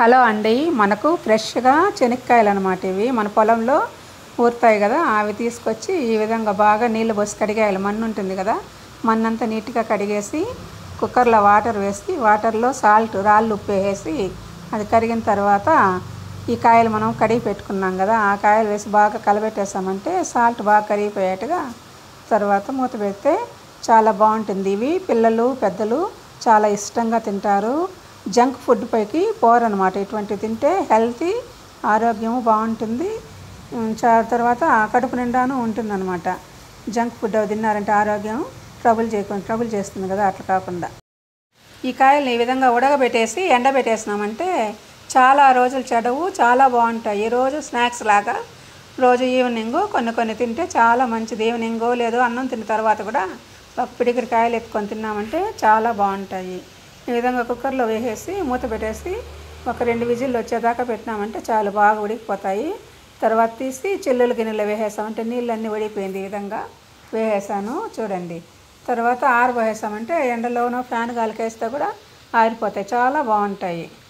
Hello అండి, మనకు ఫ్రెష్గా చెనిక్కాయలు అనమాట. ఇవి మన పొలంలో ఊరుతాయి కదా, అవి తీసుకొచ్చి ఈ విధంగా బాగా నీళ్ళు పోసి కడిగేయాలి. మన్ను ఉంటుంది కదా, మన్నంతా నీట్గా కడిగేసి కుక్కర్లో వాటర్ వేసి వాటర్లో సాల్ట్ రాళ్ళు ఉప్పు వేసి అది కరిగిన తర్వాత ఈ కాయలు మనం కడిగి పెట్టుకున్నాం కదా, ఆ కాయలు వేసి బాగా కలబెట్టేసామంటే సాల్ట్ బాగా కరిగిపోయేట్టుగా తర్వాత మూత పెడితే చాలా బాగుంటుంది. ఇవి పిల్లలు పెద్దలు చాలా ఇష్టంగా తింటారు. జంక్ ఫుడ్ పైకి పోరనమాట. ఇటువంటివి తింటే హెల్తీ, ఆరోగ్యము బాగుంటుంది. తర్వాత కడుపు నిండాను ఉంటుందన్నమాట. జంక్ ఫుడ్ అవి తిన్నారంటే ఆరోగ్యం ట్రబుల్ చేస్తుంది కదా, అట్లా కాకుండా ఈ కాయల్ని ఈ విధంగా ఉడకబెట్టేసి ఎండబెట్టేసినామంటే చాలా రోజులు చెడవు, చాలా బాగుంటాయి. రోజు స్నాక్స్ లాగా రోజు ఈవినింగ్ కొన్ని తింటే చాలా మంచిది. ఈవినింగో లేదో అన్నం తిన్న తర్వాత కూడా ఒక పిడికిడి కాయలు ఎత్తుకొని తిన్నామంటే చాలా బాగుంటాయి. ఈ విధంగా కుక్కర్లో వేసేసి మూత పెట్టేసి ఒక 2 విజిల్లు వచ్చేదాకా పెట్టినామంటే చాలు, బాగా ఉడికిపోతాయి. తర్వాత తీసి చిల్లులు గిన్నెలో వేసేసామంటే నీళ్ళన్నీ ఉడికిపోయింది. ఈ విధంగా వేసేసాను చూడండి. తర్వాత ఆరబోసేసామంటే ఎండలోనో ఫ్యాన్ గాలికేస్తే కూడా ఆరిపోతాయి, చాలా బాగుంటాయి.